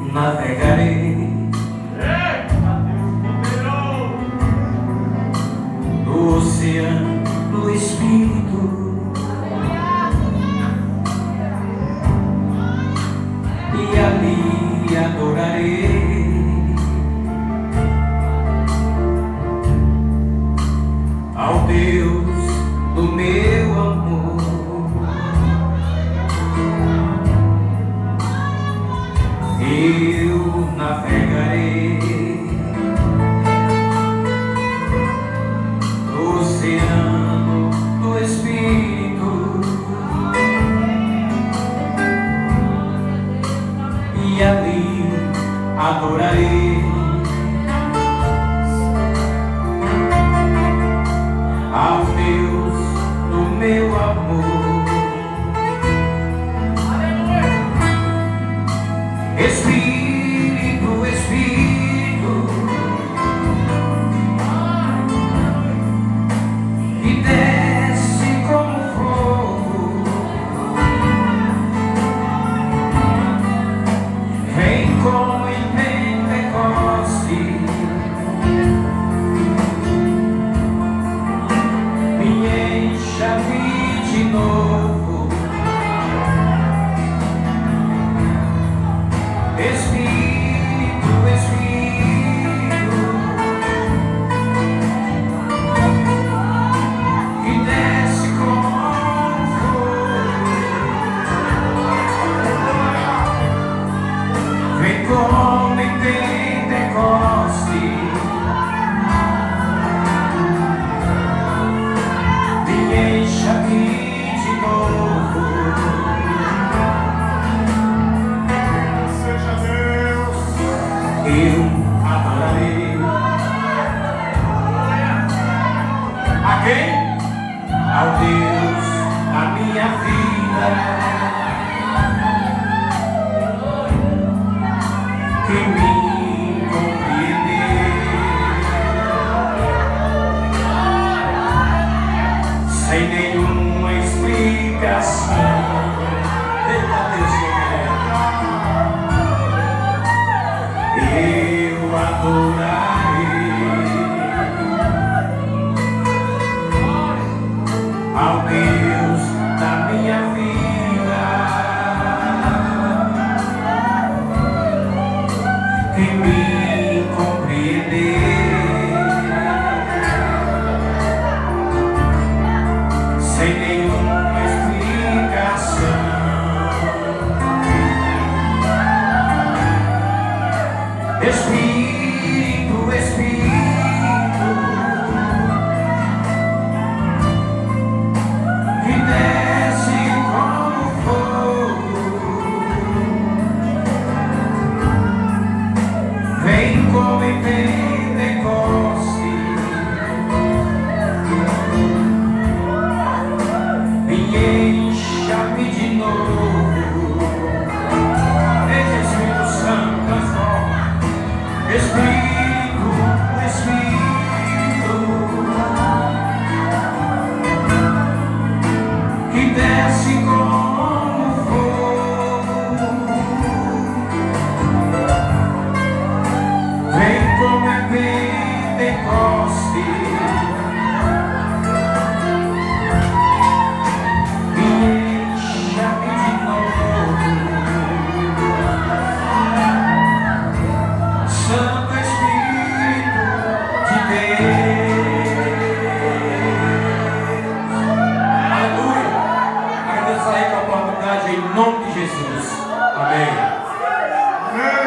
navegarei no oceano do Espírito e ali adorarei ao Deus do meu amor. Eu navegarei no oceano do Espírito e ali adorarei ao Deus do meu amor. Espírito, Espírito, que desce como fogo, vem como em Pentecoste, me encha-me de novo. Espírito, Espírito, que desce como fogo, vem como em Pentecoste, me encha-me de novo. Eu adorarei a quem? Ao Deus da minha vida, que me compreendeu sem nenhuma explicação.